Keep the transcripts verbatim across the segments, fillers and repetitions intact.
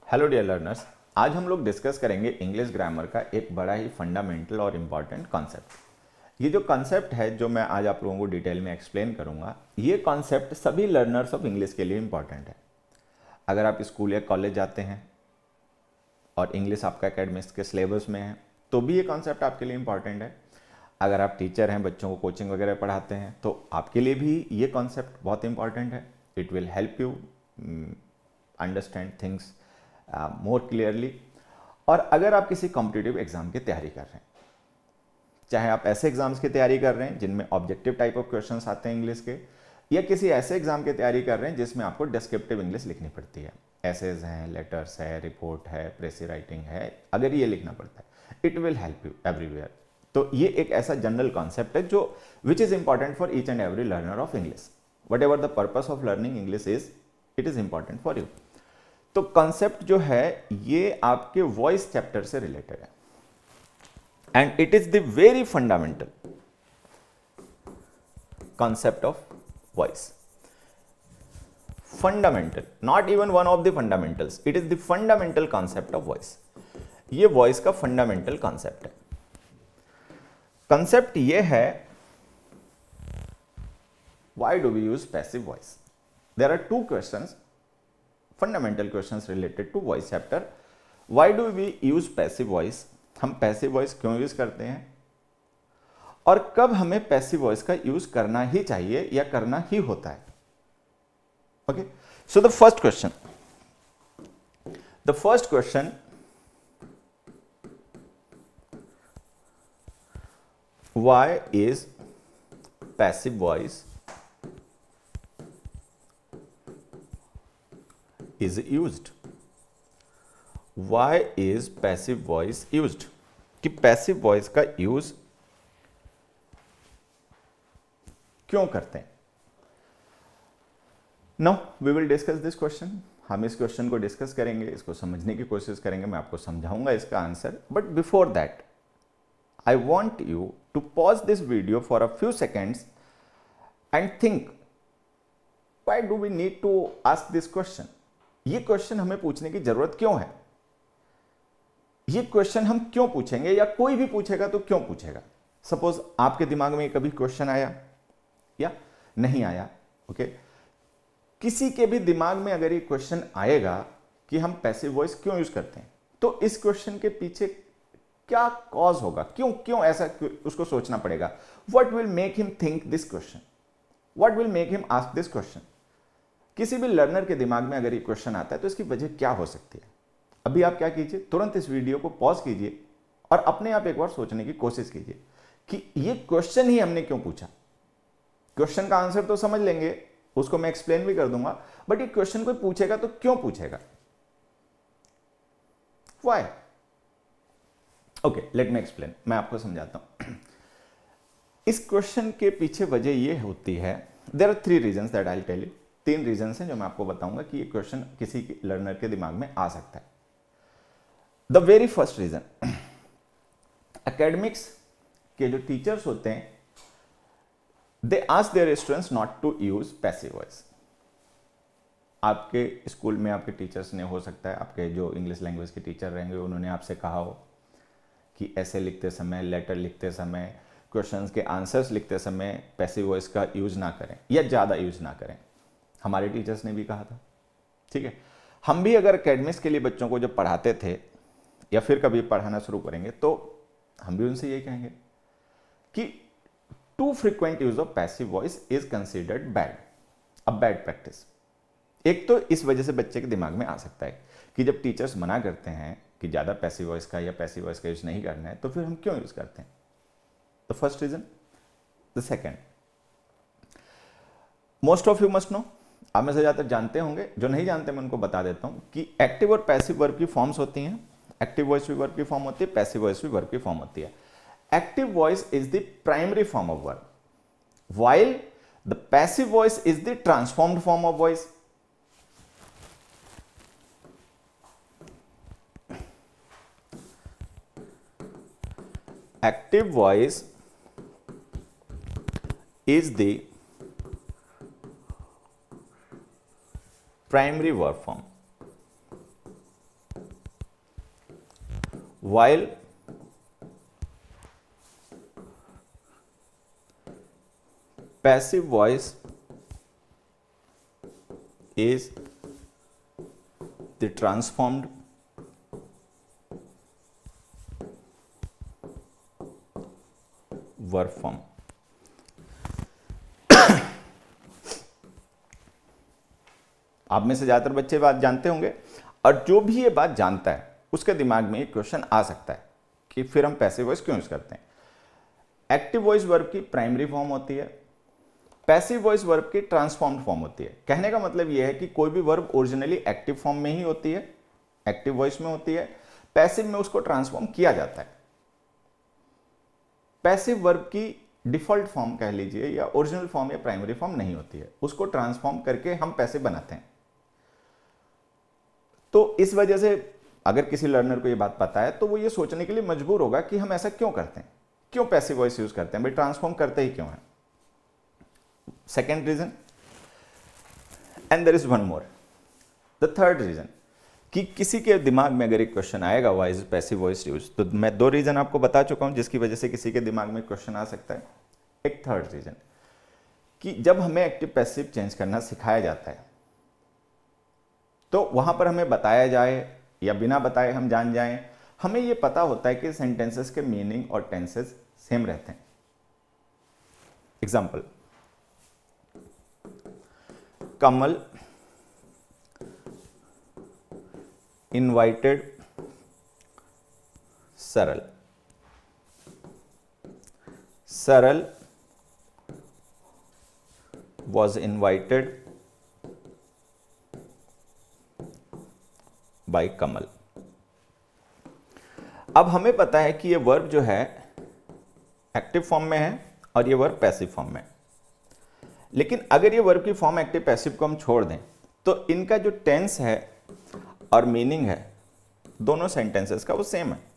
Hello dear learners, आज हम लोग डिस्कस करेंगे इंग्लिश ग्रामर का एक बड़ा ही फंडामेंटल और इम्पॉर्टेंट कॉन्सेप्ट। ये जो कॉन्सेप्ट है जो मैं आज आप लोगों को डिटेल में एक्सप्लेन करूंगा, ये कॉन्सेप्ट सभी लर्नर्स ऑफ इंग्लिश के लिए इम्पॉर्टेंट है। अगर आप स्कूल या कॉलेज जाते हैं और इंग्लिश आपका एकेडमिक्स के सिलेबस में है तो भी ये कॉन्सेप्ट आपके लिए इम्पॉर्टेंट है। अगर आप टीचर हैं, बच्चों को कोचिंग वगैरह पढ़ाते हैं तो आपके लिए भी ये कॉन्सेप्ट बहुत इंपॉर्टेंट है। It will help you understand things more clearly. और अगर आप किसी कॉम्पिटिटिव एग्जाम की तैयारी कर रहे हैं, चाहे आप ऐसे एग्जाम्स की तैयारी कर रहे हैं जिनमें ऑब्जेक्टिव टाइप ऑफ क्वेश्चंस आते हैं इंग्लिश के, या किसी ऐसे एग्जाम की तैयारी कर रहे हैं जिसमें आपको डिस्क्रिप्टिव इंग्लिश लिखनी पड़ती है, एसेज हैं, लेटर्स है, रिपोर्ट है, प्रेसी राइटिंग है, अगर ये लिखना पड़ता है, it will help you everywhere. तो ये एक ऐसा जनरल कॉन्सेप्ट है जो which is important for each and every learner of English. Whatever the purpose of learning English is, it is important for you. तो कॉन्सेप्ट जो है ये आपके वॉइस चैप्टर से रिलेटेड है and it is the very fundamental concept of voice. Fundamental, not even one of the fundamentals, it is the fundamental concept of voice. ये voice का fundamental concept है। कॉन्सेप्ट ये है, why do we use passive voice. There are two questions, fundamental questions related to voice chapter. Why do we use passive voice? हम passive voice क्यों use करते हैं और कब हमें passive voice का यूज करना ही चाहिए या करना ही होता है। Okay, so the first question the first question why is passive voice is used? Why is passive voice used? कि passive voice का यूज क्यों करते हैं। Now we will discuss this question. हम इस क्वेश्चन को डिस्कस करेंगे, इसको समझने की कोशिश करेंगे, मैं आपको समझाऊंगा इसका answer. But before that I want you to pause this video for a few seconds and think, why do we need to ask this question? ये क्वेश्चन हमें पूछने की जरूरत क्यों है? ये क्वेश्चन हम क्यों पूछेंगे या कोई भी पूछेगा तो क्यों पूछेगा? सपोज आपके दिमाग में कभी क्वेश्चन आया या नहीं आया, ओके okay? किसी के भी दिमाग में अगर ये क्वेश्चन आएगा कि हम पैसिव वॉइस क्यों यूज करते हैं, तो इस क्वेश्चन के पीछे क्या कॉज होगा, क्यों क्यों ऐसा उसको सोचना पड़ेगा। What will make him think this question, what will make him ask this question. किसी भी लर्नर के दिमाग में अगर ये क्वेश्चन आता है तो इसकी वजह क्या हो सकती है। अभी आप क्या कीजिए, तुरंत इस वीडियो को पॉज कीजिए और अपने आप एक बार सोचने की कोशिश कीजिए कि ये क्वेश्चन ही हमने क्यों पूछा। क्वेश्चन का आंसर तो समझ लेंगे, उसको मैं एक्सप्लेन भी कर दूंगा, बट ये क्वेश्चन कोई पूछेगा तो क्यों पूछेगा, why. Okay, let me explain, मैं आपको समझाता हूं। इस क्वेश्चन के पीछे वजह ये होती है, there are three reasons that I will tell you. तीन रीजन हैं जो मैं आपको बताऊंगा कि ये क्वेश्चन किसी लर्नर के दिमाग में आ सकता है। The very first reason, academics के जो टीचर्स होते हैं, they ask their students not to use passive voice. आपके स्कूल में आपके टीचर्स ने, हो सकता है आपके जो इंग्लिश लैंग्वेज के टीचर रहेंगे, उन्होंने आपसे कहा हो कि ऐसे लिखते समय, लेटर लिखते समय, क्वेश्चंस के आंसर्स लिखते समय पैसिव वॉइस का यूज ना करें या ज़्यादा यूज ना करें। हमारे टीचर्स ने भी कहा था, ठीक है। हम भी अगर एकेडमिक्स के लिए बच्चों को जब पढ़ाते थे या फिर कभी पढ़ाना शुरू करेंगे तो हम भी उनसे यही कहेंगे कि too frequent use of passive voice is considered bad, a bad practice. एक तो इस वजह से बच्चे के दिमाग में आ सकता है कि जब टीचर्स मना करते हैं कि ज़्यादा पैसिव वॉइस का या पैसिव वॉइस का यूज नहीं करना है तो फिर हम क्यों यूज करते हैं। The first reason. The second, most of you must know, आप में से ज़्यादातर जानते होंगे, जो नहीं जानते मैं उनको बता देता हूं कि एक्टिव और पैसिव वर्ब की फॉर्म्स होती हैं। एक्टिव वॉइस भी वर्ब की फॉर्म होती है, पैसिव वॉइस भी वर्ब की फॉर्म होती है। Active voice is the primary form of verb, while the passive voice is the transformed form of voice. Active voice is the primary verb form while passive voice is the transformed verb form. आप में से ज्यादातर बच्चे बात जानते होंगे, और जो भी ये बात जानता है उसके दिमाग में एक क्वेश्चन आ सकता है कि फिर हम पैसिव वॉइस क्यों यूज करते हैं। एक्टिव वॉइस वर्ब की प्राइमरी फॉर्म होती है, पैसिव वॉइस वर्ब की ट्रांसफॉर्म्ड फॉर्म होती है। कहने का मतलब यह है कि कोई भी वर्ब ओरिजिनली एक्टिव फॉर्म में ही होती है, एक्टिव वॉइस में होती है, पैसिव में उसको ट्रांसफॉर्म किया जाता है। पैसिव वर्ब की डिफॉल्ट फॉर्म कह लीजिए या ओरिजिनल फॉर्म या प्राइमरी फॉर्म नहीं होती है, उसको ट्रांसफॉर्म करके हम पैसिव बनाते हैं। तो इस वजह से अगर किसी लर्नर को ये बात पता है तो वो ये सोचने के लिए मजबूर होगा कि हम ऐसा क्यों करते हैं, क्यों पैसिव वॉइस यूज करते हैं, भाई ट्रांसफॉर्म करते ही क्यों है। Second reason, and there is one more, the third reason, कि किसी के दिमाग में अगर एक क्वेश्चन आएगा why is passive voice use, तो मैं दो रीजन आपको बता चुका हूं जिसकी वजह से किसी के दिमाग में क्वेश्चन आ सकता है। एक थर्ड रीजन, कि जब हमें एक्टिव पैसिव चेंज करना सिखाया जाता है तो वहां पर हमें बताया जाए या बिना बताए हम जान जाएं, हमें यह पता होता है कि सेंटेंसेस के मीनिंग और टेंसेस सेम रहते हैं। Example, Kamal invited Saral. Saral was invited by Kamal. अब हमें पता है कि ये वर्ब जो है एक्टिव फॉर्म में है और ये वर्ब पैसिव फॉर्म में है, लेकिन अगर ये वर्ब की फॉर्म एक्टिव पैसिव को हम छोड़ दें तो इनका जो टेंस है और मीनिंग है दोनों सेंटेंसेस का वो सेम है।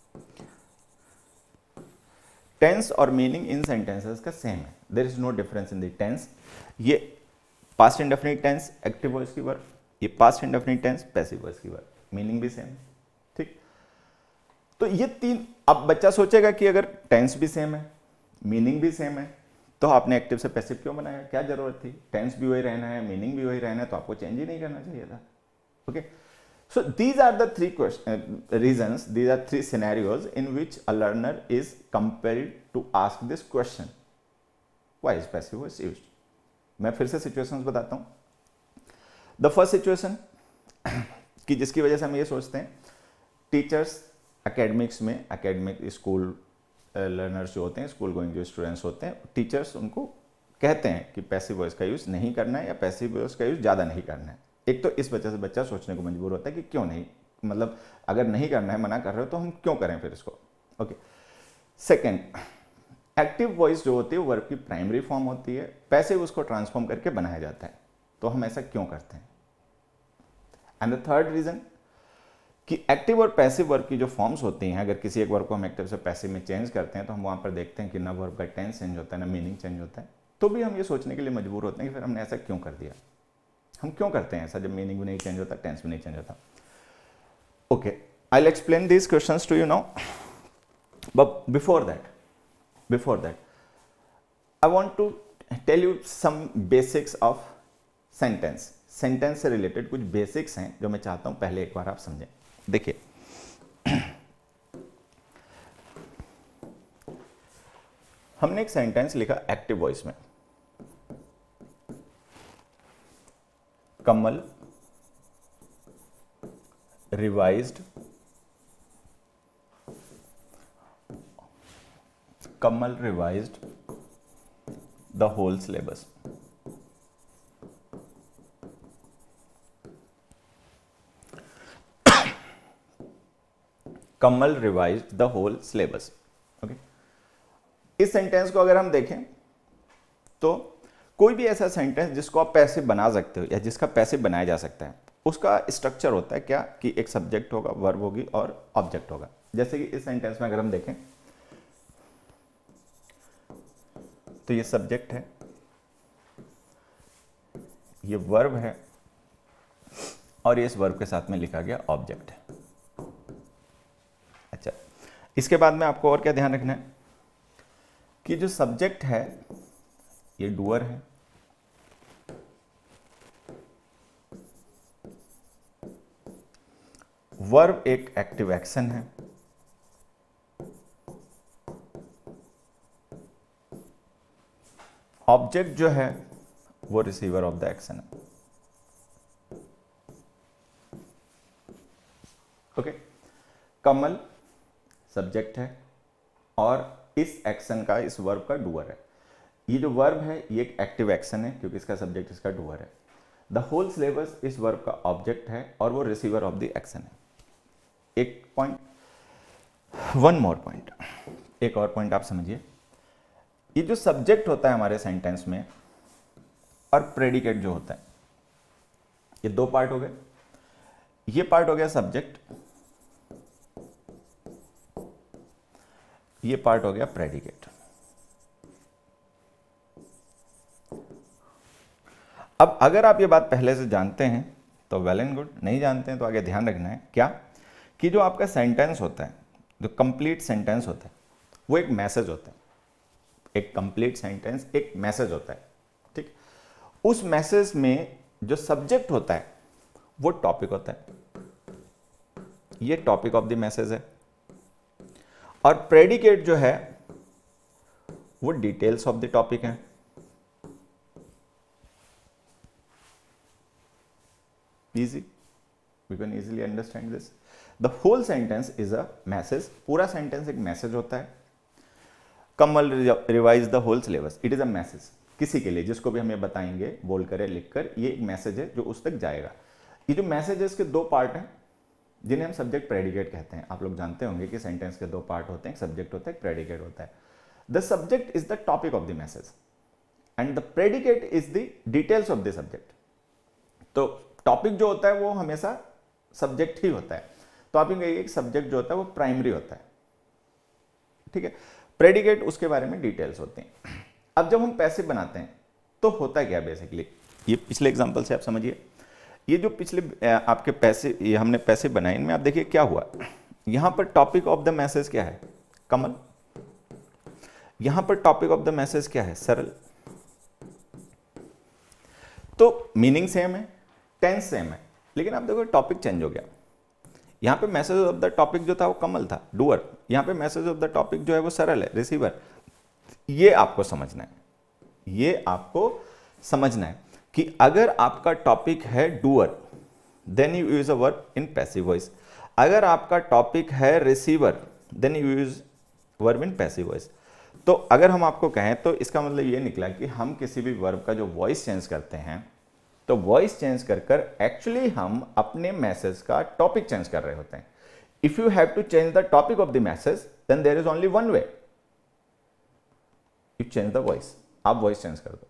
टेंस और मीनिंग इन सेंटेंसेस का सेम है, there is no difference in the tense. ये past indefinite tense active voice की वर्ब, ये past indefinite tense passive voice की वर्ब, मीनिंग भी सेम है। ठीक, तो ये तीन, अब बच्चा सोचेगा कि अगर टेंस भी सेम है, मीनिंग भी सेम है, तो आपने एक्टिव से पैसिव क्यों बनाया, क्या जरूरत थी, टेंस भी वही रहना है, मीनिंग भी वही रहना है, तो आपको चेंज ही नहीं करना चाहिए था। Okay, so these are the three question, uh, reasons, these are three scenarios in which a learner is compelled to ask this question, why is passive voice used। मैं फिर से situations बताता हूँ। The first situation कि जिसकी वजह से हम ये सोचते हैं, टीचर्स एकेडमिक्स में, एकेडमिक स्कूल लर्नर्स जो होते हैं, स्कूल गोइंग जो स्टूडेंट्स होते हैं, टीचर्स उनको कहते हैं कि पैसिव वॉइस का यूज़ नहीं करना है या पैसिव वॉइस का यूज़ ज़्यादा नहीं करना है। एक तो इस वजह से बच्चा सोचने को मजबूर होता है कि क्यों नहीं, मतलब अगर नहीं करना है, मना कर रहे हो तो हम क्यों करें फिर इसको। ओके, सेकंड, एक्टिव वॉइस जो होती है वर्ब की प्राइमरी फॉर्म होती है, पैसिव उसको ट्रांसफॉर्म करके बनाया जाता है, तो हम ऐसा क्यों करते हैं। एंड द थर्ड रीजन कि एक्टिव और पैसिव वर्ब की जो फॉर्म्स होती हैं, अगर किसी एक वर्ब को हम एक्टिव से पैसिव में चेंज करते हैं तो हम वहां पर देखते हैं कि ना वर्ब का टेंस चेंज होता है ना मीनिंग चेंज होता है, तो भी हम ये सोचने के लिए मजबूर होते हैं कि फिर हमने ऐसा क्यों कर दिया, हम क्यों करते हैं ऐसा जब मीनिंग भी नहीं चेंज होता, टेंस भी नहीं चेंज होता। Okay, I will explain these questions to you now, but before that before that I want to tell you some basics of sentence. Sentence से रिलेटेड कुछ बेसिक्स हैं जो मैं चाहता हूं पहले एक बार आप समझें। देखिए, हमने एक सेंटेंस लिखा एक्टिव वॉइस में, Kamal revised Kamal revised the whole syllabus. Kamal revised the whole syllabus. Okay, इस सेंटेंस को अगर हम देखें तो कोई भी ऐसा सेंटेंस जिसको आप पैसिव बना सकते हो या जिसका पैसिव बनाया जा सकता है, उसका स्ट्रक्चर होता है क्या कि एक सब्जेक्ट होगा, वर्ब होगी और ऑब्जेक्ट होगा। जैसे कि इस सेंटेंस में अगर हम देखें तो ये सब्जेक्ट है, ये वर्ब है और ये इस वर्ब के साथ में लिखा गया ऑब्जेक्ट है। अच्छा, इसके बाद में आपको और क्या ध्यान रखना है कि जो सब्जेक्ट है ये डूअर है, वर्ब एक एक्टिव एक्शन है, ऑब्जेक्ट जो है वो रिसीवर ऑफ द एक्शन है। ओके, कमल सब्जेक्ट है और इस एक्शन का, इस वर्ब का डूअर है। ये जो वर्ब है ये एक एक्टिव एक्शन है क्योंकि इसका सब्जेक्ट इसका डूअर है। द होल सिलेबस इस वर्ब का ऑब्जेक्ट है और वो रिसीवर ऑफ द एक्शन है। एक पॉइंट, वन मोर पॉइंट, एक और पॉइंट आप समझिए। ये जो सब्जेक्ट होता है हमारे सेंटेंस में और प्रेडिकेट जो होता है, ये दो पार्ट हो गए। ये पार्ट हो गया सब्जेक्ट, ये पार्ट हो गया प्रेडिकेट। अब अगर आप ये बात पहले से जानते हैं तो वेल एंड गुड, नहीं जानते हैं तो आगे ध्यान रखना है क्या कि जो आपका सेंटेंस होता है, जो कंप्लीट सेंटेंस होता है, वो एक मैसेज होता है। एक कंप्लीट सेंटेंस एक मैसेज होता है, ठीक। उस मैसेज में जो सब्जेक्ट होता है वो टॉपिक होता है, ये टॉपिक ऑफ द मैसेज है। और प्रेडिकेट जो है वो डिटेल्स ऑफ द टॉपिक है। Easy, we can easily understand this. The whole sentence is a message, पूरा सेंटेंस एक मैसेज होता है। Kamal revise the whole syllabus, it is a message किसी के लिए, जिसको भी हम ये बताएंगे बोल कर या लिख कर, ये एक मैसेज है जो उस तक जाएगा। ये जो मैसेज है इसके दो पार्ट हैं जिन्हें हम सब्जेक्ट प्रेडिकेट कहते हैं। आप लोग जानते होंगे कि सेंटेंस के दो पार्ट होते हैं, एक सब्जेक्ट होता है, एक प्रेडिकेट होता है। The subject is the topic of the message and the predicate is the details of the subject. तो टॉपिक जो होता है वो हमेशा सब्जेक्ट ही होता है। तो आप ये एक सब्जेक्ट जो होता है वो प्राइमरी होता है, ठीक है। प्रेडिकेट उसके बारे में डिटेल्स होते हैं। अब जब हम पैसिव बनाते हैं तो होता क्या बेसिकली, ये पिछले एग्जांपल से आप समझिए। ये जो पिछले आपके पैसे, ये हमने पैसे बनाए, इनमें आप देखिए क्या हुआ। यहां पर टॉपिक ऑफ द मैसेज क्या है, कमल। यहां पर टॉपिक ऑफ द मैसेज क्या है, सरल। तो मीनिंग सेम है, टेंस सेम है, लेकिन आप देखो टॉपिक चेंज हो गया। यहां पे मैसेज ऑफ द टॉपिक जो था वो कमल था, डूअर। यहां पे मैसेज ऑफ द टॉपिक जो है वो सरल है, रिसीवर। ये आपको समझना है, ये आपको समझना है कि अगर आपका टॉपिक है doer, then you use a verb in passive voice. अगर आपका टॉपिक है receiver, then you use verb in passive voice. तो अगर हम आपको कहें तो इसका मतलब ये निकला कि हम किसी भी वर्ब का जो वॉइस चेंज करते हैं, तो वॉइस चेंज कर कर एक्चुअली हम अपने मैसेज का टॉपिक चेंज कर रहे होते हैं। If you have to change the topic of the message, then there is only one way, you change the voice. आप वॉइस चेंज कर दो।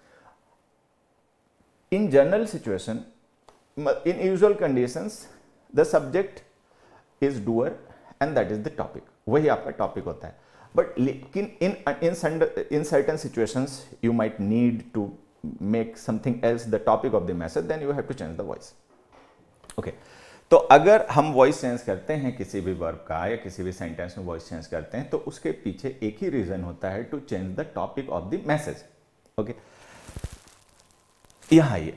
In general situation, in usual conditions, the subject is doer and that is the topic. वही आपका topic होता है। But लेकिन in in in certain situations you might need to make something else the topic of the message, then you have to change the voice. Okay. तो अगर हम voice change करते हैं किसी भी वर्ब का या किसी भी सेंटेंस में वॉइस चेंज करते हैं, तो उसके पीछे एक ही रीजन होता है, to change the topic of the message. Okay, यहां ये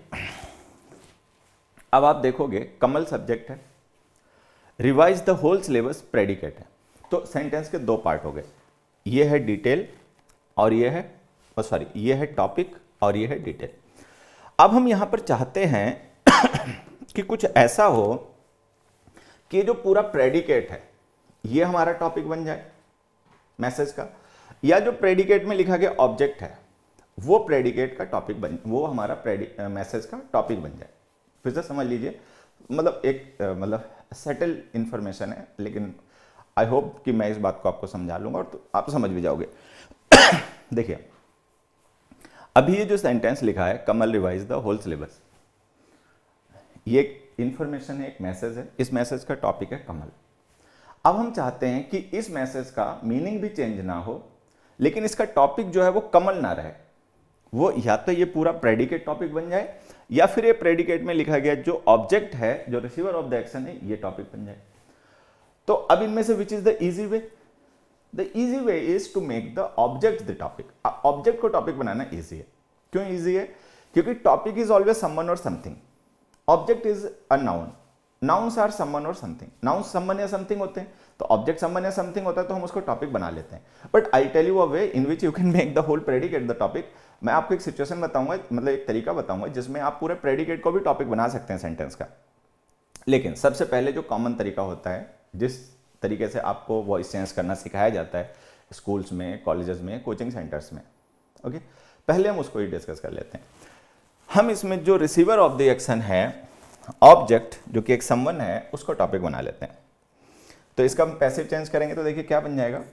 अब आप देखोगे कमल सब्जेक्ट है, revise the whole syllabus predicate है। तो सेंटेंस के दो पार्ट हो गए, ये है डिटेल और ये है सॉरी ये है टॉपिक और ये है डिटेल। अब हम यहां पर चाहते हैं कि कुछ ऐसा हो कि जो पूरा प्रेडिकेट है ये हमारा टॉपिक बन जाए मैसेज का, या जो प्रेडिकेट में लिखा गया ऑब्जेक्ट है वो प्रेडिकेट का टॉपिक बन, वो हमारा मैसेज का टॉपिक बन जाए। फिर से समझ लीजिए, मतलब एक मतलब सेटल इंफॉर्मेशन है, लेकिन आई होप कि मैं इस बात को आपको समझा लूंगा और तो आप समझ भी जाओगे। देखिए अभी ये जो सेंटेंस लिखा है, Kamal revise the whole syllabus, ये एक इंफॉर्मेशन है, एक मैसेज है। इस मैसेज का टॉपिक है कमल। अब हम चाहते हैं कि इस मैसेज का मीनिंग भी चेंज ना हो, लेकिन इसका टॉपिक जो है वो कमल ना रहे। वो या तो ये पूरा प्रेडिकेट टॉपिक बन जाए, या फिर ये प्रेडिकेट में लिखा गया जो ऑब्जेक्ट है, जो रिसीवर ऑफ द एक्शन है, ये टॉपिक बन जाए। तो अब इनमें से which is the easy way? The easy way is to make the object the topic. Object को टॉपिक बनाना इजी है। क्यों इजी है? क्योंकि टॉपिक इज ऑलवेज समवन और something, object is a noun, nouns are someone और something, nouns someone या something होते हैं, तो ऑब्जेक्ट समवन या समथिंग होता है तो हम उसको टॉपिक बना लेते हैं। But I tell you a way in which you can make the whole predicate the topic. मैं आपको एक सिचुएशन बताऊंगा, मतलब एक तरीका बताऊंगा जिसमें आप पूरे प्रेडिकेट को भी टॉपिक बना सकते हैं सेंटेंस का। लेकिन सबसे पहले जो कॉमन तरीका होता है, जिस तरीके से आपको वॉइस चेंज करना सिखाया जाता है स्कूल्स में, कॉलेजेस में, कोचिंग सेंटर्स में, ओके, पहले हम उसको ही डिस्कस कर लेते हैं। हम इसमें जो रिसीवर ऑफ द एक्शन है, ऑब्जेक्ट जो कि एक समवन है, उसको टॉपिक बना लेते हैं। तो इसका हम पैसिव चेंज करेंगे तो देखिए क्या बन जाएगा,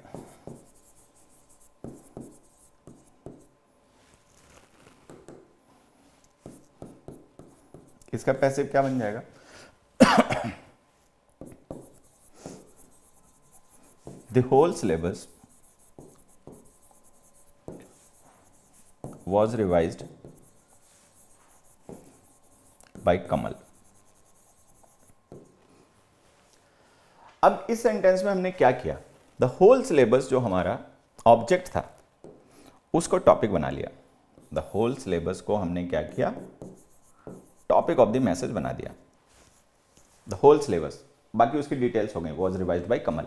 इसका पैसिव क्या बन जाएगा, the whole syllabus was revised by Kamal. अब इस सेंटेंस में हमने क्या किया, द होल सिलेबस जो हमारा ऑब्जेक्ट था उसको टॉपिक बना लिया। द होल सिलेबस को हमने क्या किया, टॉपिक ऑफ द मैसेज बना दिया, द होल सिलेबस। बाकी उसकी डिटेल्स हो गई, was revised by कमल।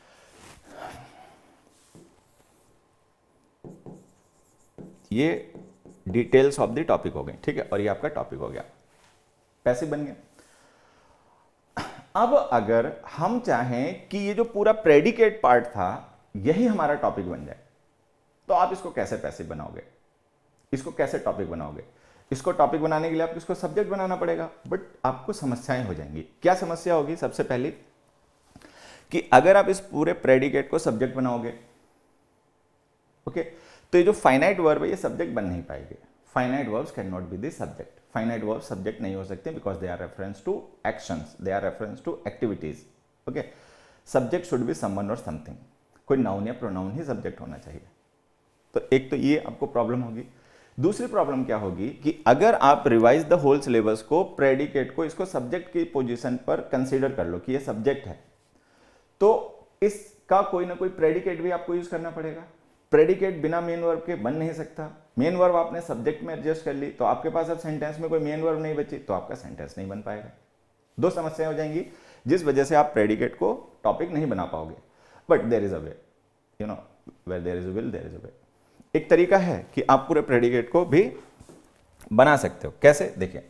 ये डिटेल्स ऑफ द टॉपिक हो गई, ठीक है, और ये आपका टॉपिक हो गया, पैसिव बन गया। अब अगर हम चाहें कि ये जो पूरा प्रेडिकेट पार्ट था यही हमारा टॉपिक बन जाए, तो आप इसको कैसे पैसिव बनाओगे, इसको कैसे टॉपिक बनाओगे? इसको टॉपिक बनाने के लिए आपको इसको सब्जेक्ट बनाना पड़ेगा, बट आपको समस्याएं हो जाएंगी। क्या समस्या होगी? सबसे पहली कि अगर आप इस पूरे प्रेडिकेट को सब्जेक्ट बनाओगे, ओके, तो ये जो फाइनाइट वर्ब है ये सब्जेक्ट बन नहीं पाएंगे। Finite verbs can not be the subject. Finite verb subject नहीं हो सकते because they are reference to actions, they are reference to activities, okay. Subject should be someone और समथिंग, कोई नाउन या प्रोनाउन ही सब्जेक्ट होना चाहिए। तो एक तो ये आपको प्रॉब्लम होगी। दूसरी प्रॉब्लम क्या होगी कि अगर आप रिवाइज द होल सिलेबस को, प्रेडिकेट को, इसको सब्जेक्ट की पोजीशन पर कंसीडर कर लो कि ये सब्जेक्ट है, तो इसका कोई ना कोई प्रेडिकेट भी आपको यूज करना पड़ेगा। प्रेडिकेट बिना मेन वर्ब के बन नहीं सकता। मेन वर्ब आपने सब्जेक्ट में एडजस्ट कर ली तो आपके पास अब सेंटेंस में कोई मेन वर्ब नहीं बची, तो आपका सेंटेंस नहीं बन पाएगा। दो समस्याएं हो जाएंगी जिस वजह से आप प्रेडिकेट को टॉपिक नहीं बना पाओगे। But there is a way, you know, where there is a will there is a way. एक तरीका है कि आप पूरे प्रेडिकेट को भी बना सकते हो। कैसे? देखिए,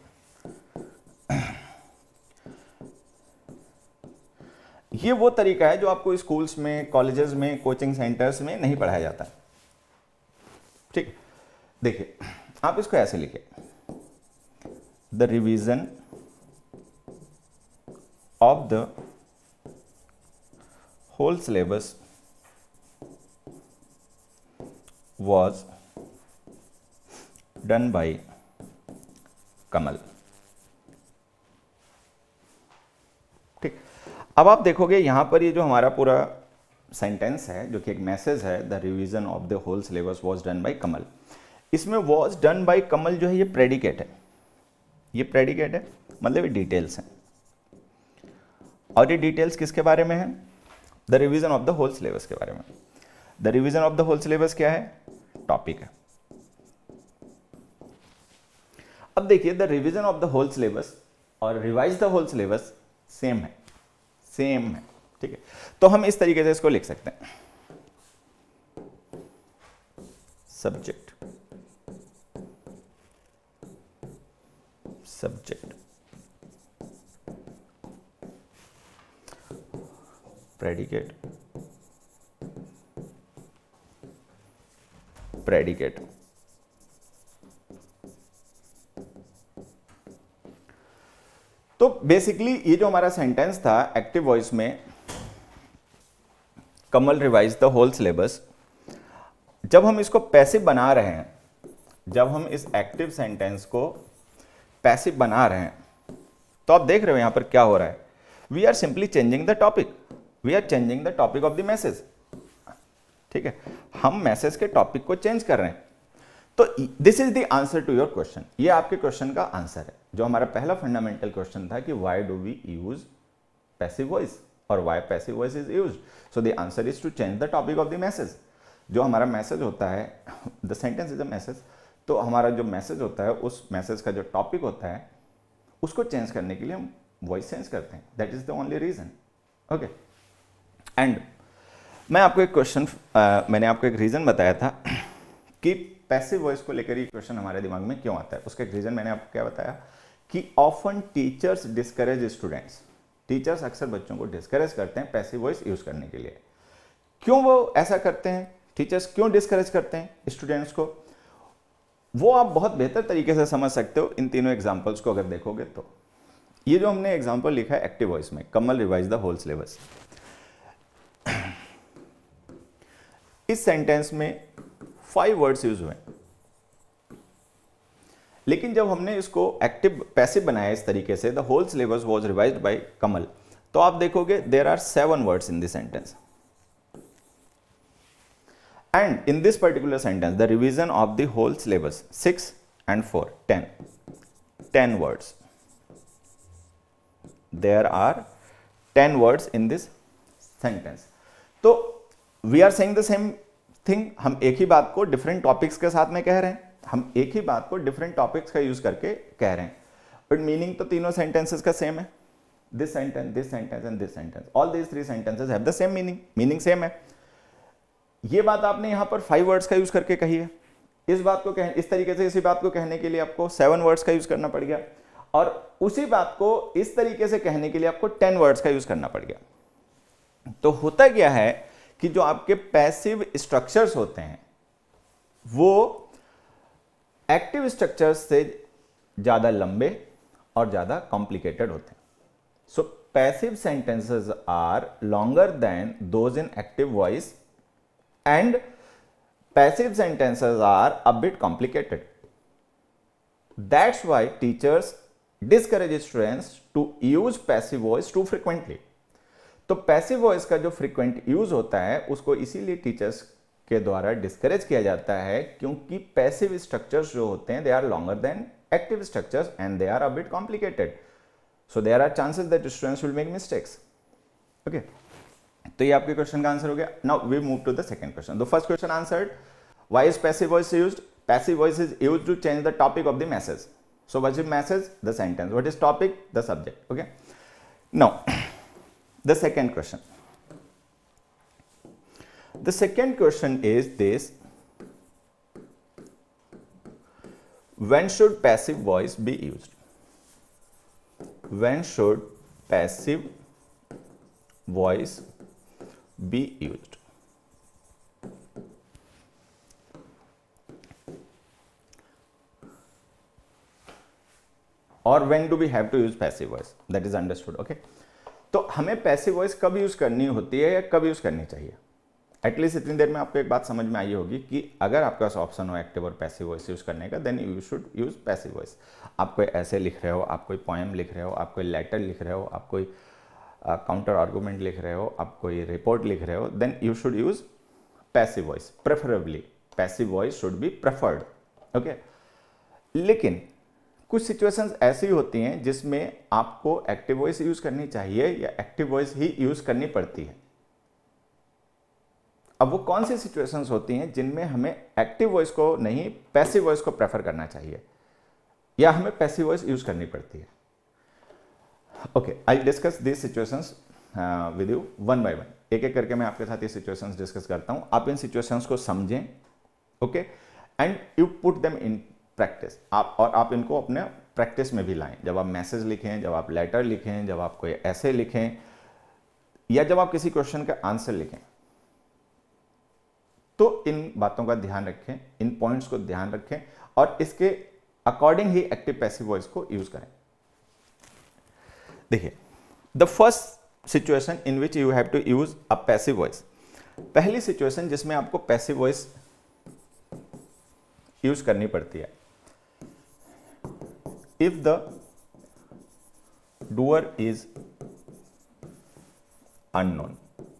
ये वो तरीका है जो आपको स्कूल्स में, कॉलेजेस में, कोचिंग सेंटर्स में नहीं पढ़ाया जाता। ठीक, देखिए आप इसको ऐसे लिखिए, the revision of the whole syllabus was done by Kamal. ठीक, अब आप देखोगे यहां पर ये जो हमारा पूरा सेंटेंस है जो कि एक मैसेज है, the revision of the whole syllabus was done by Kamal, इसमें वाज डन बाय कमल जो है ये प्रेडिकेट है, ये प्रेडिकेट है, मतलब ये डिटेल्स हैं। और ये डिटेल्स किसके बारे में है? The revision of the whole syllabus के बारे में। The revision of the whole syllabus क्या है? टॉपिक है। अब देखिए, the revision of the whole syllabus और revise the whole syllabus same है, सेम है, ठीक है। तो हम इस तरीके से इसको लिख सकते हैं, सब्जेक्ट सब्जेक्ट प्रेडिकेट प्रेडिकेट तो बेसिकली ये जो हमारा सेंटेंस था एक्टिव वॉइस में, Kamal revise the whole syllabus, जब हम इसको पैसिव बना रहे हैं, जब हम इस एक्टिव सेंटेंस को पैसिव बना रहे हैं, तो आप देख रहे हो यहां पर क्या हो रहा है, we are simply changing the topic, we are changing the topic of the message. ठीक है, हम मैसेज के टॉपिक को चेंज कर रहे हैं। तो this is the answer to your question, ये आपके क्वेश्चन का आंसर है। जो हमारा पहला फंडामेंटल क्वेश्चन था कि why do we use passive voice, और why passive voice is used. So the answer is to change the topic of the message. जो हमारा मैसेज होता है, the sentence is a message, तो हमारा जो मैसेज होता है उस मैसेज का जो टॉपिक होता है उसको चेंज करने के लिए हम वॉइस चेंज करते हैं. That is the only reason. Okay. And मैं आपको एक क्वेश्चन uh, मैंने आपको एक रीजन बताया था कि पैसिव वॉइस को लेकर ये क्वेश्चन हमारे दिमाग में क्यों आता है. उसका एक रीजन मैंने आपको क्या बताया कि often teachers discourage students. Teachers अक्सर बच्चों को डिस्करेज करते हैं पैसिव वॉइस यूज करने के लिए. क्यों वो ऐसा करते हैं, टीचर्स क्यों डिस्करेज करते हैं स्टूडेंट्स को, वो आप बहुत बेहतर तरीके से समझ सकते हो इन तीनों एग्जांपल्स को अगर देखोगे तो. ये जो हमने एग्जांपल लिखा है एक्टिव वॉइस में, Kamal revise the whole syllabus, इस सेंटेंस में फाइव वर्ड्स यूज हुए, लेकिन जब हमने इसको एक्टिव पैसिव बनाया इस तरीके से, the whole syllabus was revised by Kamal, तो आप देखोगे there are seven words in this sentence. And in this particular sentence the revision of the whole syllabus six and four ten ten words. There are ten words in this sentence. तो we are saying the same thing. हम एक ही बात को different topics के साथ में कह रहे हैं, हम एक ही बात को डिफरेंट टॉपिक्स का यूज करके कह रहे हैं, बट मीनिंग तो तीनों सेंटेंसेस का सेम है. This sentence, this sentence and this sentence, all these three sentences have the same meaning, meaning same है. ये बात आपने यहां पर फाइव वर्ड्स का यूज करके कही है. इस बात को कह इस तरीके से इसी बात को कहने के लिए आपको सेवन वर्ड्स का यूज करना पड़ गया, और उसी बात को इस तरीके से कहने के लिए आपको टेन वर्ड्स का यूज करना पड़ गया. तो होता क्या है कि जो आपके पैसिव स्ट्रक्चर्स होते हैं वो एक्टिव स्ट्रक्चर्स से ज्यादा लंबे और ज्यादा कॉम्प्लिकेटेड होते हैं. So passive sentences are longer than those in active voice and passive sentences are a bit complicated. That's why teachers discourage students to use passive voice too frequently. तो passive voice का जो frequent use होता है उसको इसीलिए teachers के द्वारा discourage किया जाता है क्योंकि पैसिव स्ट्रक्चर्स जो होते हैं they are longer than active structures and they are a bit complicated. So there are chances that students will make mistakes. Okay, तो ये आपके क्वेश्चन का आंसर हो गया. Now we move to the second question. The first question answered, why is passive voice used? Passive voice is used to change the topic of the message. So what is message? The sentence. What is topic? The subject. Okay, now the second question. The second question is this: when should passive voice be used? When should passive voice be used? Or when do we have to use passive voice? That is understood. Okay. तो हमें passive voice कब use करनी होती है या कब use करनी चाहिए? एटलीस्ट इतनी देर में आपको एक बात समझ में आई होगी कि अगर आपके पास ऑप्शन हो एक्टिव और पैसिव वॉइस यूज करने का, then you should use passive voice. आप कोई ऐसे लिख रहे हो, आप कोई पोएम लिख रहे हो, आप कोई लेटर लिख रहे हो, आप कोई काउंटर आर्गूमेंट लिख रहे हो, आप कोई रिपोर्ट लिख रहे हो, then you should use passive voice. Preferably passive voice should be preferred. Okay, लेकिन कुछ सिचुएशंस ऐसी होती हैं जिसमें आपको एक्टिव वॉइस यूज करनी चाहिए या एक्टिव वॉइस ही यूज करनी पड़ती है. अब वो कौन सी सिचुएशंस होती हैं जिनमें हमें एक्टिव वॉइस को नहीं पैसिव वॉइस को प्रेफर करना चाहिए या हमें पैसिव वॉइस यूज करनी पड़ती है? Okay, I discuss this situations with you one by one. एक एक करके मैं आपके साथ ये सिचुएशंस डिस्कस करता हूं. आप इन सिचुएशंस को समझें, okay, and you put them in practice. आप और आप इनको अपने प्रैक्टिस में भी लाएं. जब आप मैसेज लिखें, जब आप लेटर लिखें, जब आप कोई ऐसे लिखें या जब आप किसी क्वेश्चन का आंसर लिखें, तो इन बातों का ध्यान रखें, इन पॉइंट्स को ध्यान रखें और इसके अकॉर्डिंग ही एक्टिव पैसिव वॉइस को यूज करें. देखिए, the first situation in which you have to use a passive voice. पहली सिचुएशन जिसमें आपको पैसिव वॉइस यूज करनी पड़ती है, if the doer is unknown.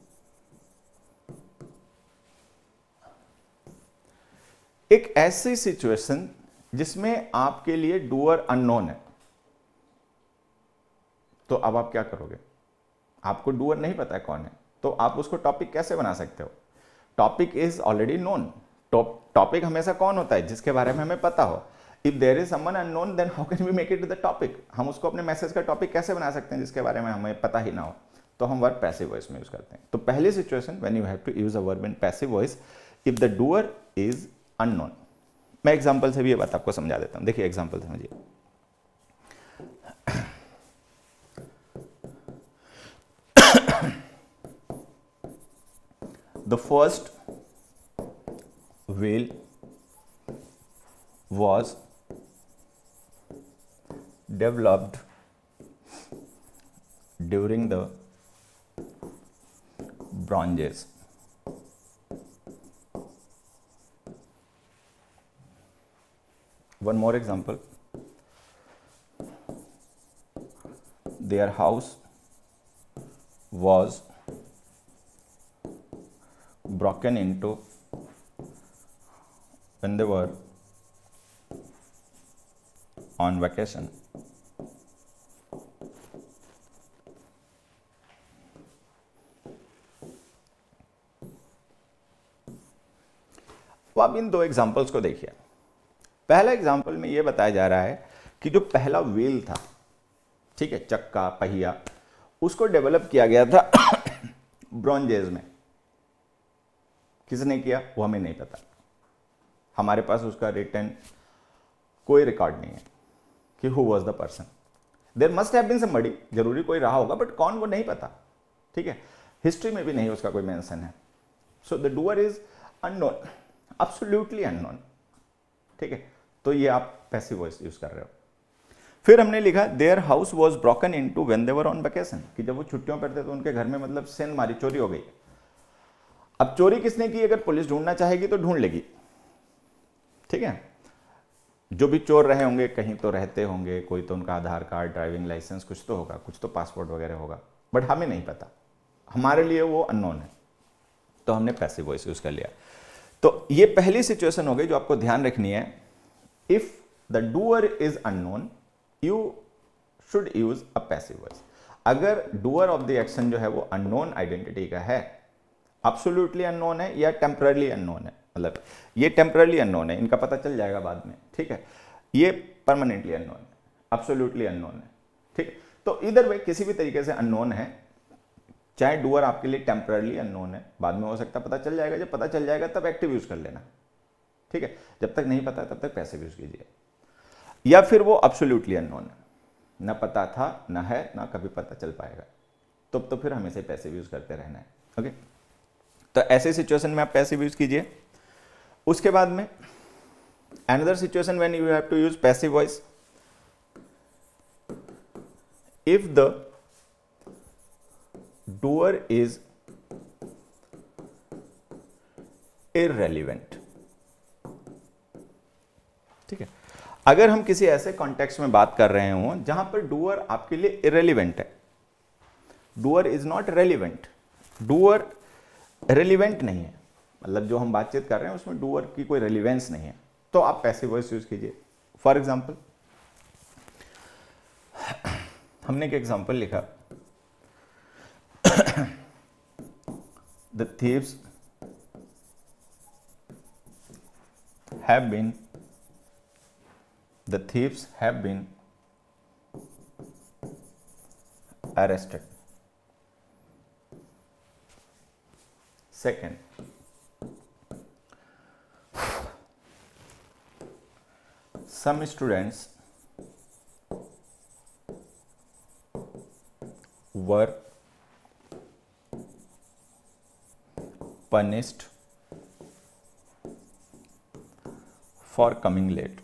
एक ऐसी सिचुएशन जिसमें आपके लिए डूअर अननोन है, तो अब आप क्या करोगे? आपको डूअर नहीं पता है कौन है, तो आप उसको टॉपिक कैसे बना सकते हो? Topic is already known. Topic हमेशा कौन होता है? जिसके बारे में हमें पता हो। If there is someone unknown then how can we make it the topic? हम उसको अपने मैसेज का टॉपिक कैसे बना सकते हैं जिसके बारे में हमें पता ही ना हो? तो हम वर्ब पैसिव वॉइस में यूज करते हैं। तो पहली situation when you have to use a verb in passive voice if the doer is unknown. मैं एग्जांपल से भी ये बात आपको समझा देता हूं। देखिए एग्जांपल समझिए। The first whale was developed during the Bronze Age. One more example. Their house was broken into when they were on vacation. तो आप इन दो एग्जाम्पल्स को देखिए। पहला एग्जाम्पल में यह बताया जा रहा है कि जो पहला व्हील था, ठीक है, चक्का पहिया, उसको डेवलप किया गया था ब्रॉन्ज एज में। किसने किया वो हमें नहीं पता, हमारे पास उसका रिटन कोई रिकॉर्ड नहीं है कि who was the person. There must have been somebody, जरूरी कोई रहा होगा, बट कौन वो नहीं पता, ठीक है। हिस्ट्री में भी नहीं उसका कोई मेंशन है। So the doer is unknown, absolutely unknown, ठीक है। तो ये आप पैसिव वॉइस यूज कर रहे हो। फिर हमने लिखा their house was broken into when they were on vacation, कि जब वो छुट्टियों पर थे तो उनके घर में मतलब सेंध मारी, चोरी हो गई। अब चोरी किसने की? अगर पुलिस ढूंढना चाहेगी तो ढूंढ लेगी, ठीक है। जो भी चोर रहे होंगे कहीं तो रहते होंगे, कोई तो उनका आधार कार्ड, ड्राइविंग लाइसेंस कुछ तो होगा, कुछ तो पासपोर्ट वगैरह होगा, बट हमें नहीं पता, हमारे लिए वो अननोन है। तो हमने पैसिव वॉइस यूज कर लिया। तो ये पहली सिचुएशन हो गई जो आपको ध्यान रखनी है। If the doer is unknown you should use a passive voice. अगर डूअर ऑफ द एक्शन जो है वो अननोन आइडेंटिटी का है, एब्सोल्युटली अननोन है या टेम्पररी अननोन है, मतलब ये टेम्पररी अननोन है, इनका पता चल जाएगा बाद में, ठीक है। ये परमानेंटली अननोन है, एब्सोल्युटली अननोन है, ठीक। तो इधर वे किसी भी तरीके से अननोन है, चाहे डूअर आपके लिए टेम्पररी अननोन है, बाद में हो सकता है पता चल जाएगा, जब पता चल जाएगा तब एक्टिव यूज कर लेना, ठीक है। जब तक नहीं पता तब तक पैसिव यूज कीजिए। या फिर वो एब्सोल्युटली अननोन है, ना पता था, ना है, ना कभी पता चल पाएगा, तो तो फिर हमेशा पैसिव यूज करते रहना है, ओके। तो ऐसे सिचुएशन में आप पैसिव यूज कीजिए। उसके बाद में another situation when you have to use passive voice, if the doer is irrelevant, ठीक है। अगर हम किसी ऐसे कॉन्टेक्स्ट में बात कर रहे हों जहां पर डूअर आपके लिए इररेलेवेंट है, doer is not relevant, doer relevant नहीं है, मतलब जो हम बातचीत कर रहे हैं उसमें डूअर की कोई रेलिवेंस नहीं है, तो आप पैसिव वॉइस यूज कीजिए। फॉर एग्जाम्पल हमने एक एग्जाम्पल लिखा, the thieves have been the thieves have been arrested. Second, some students were punished for coming late.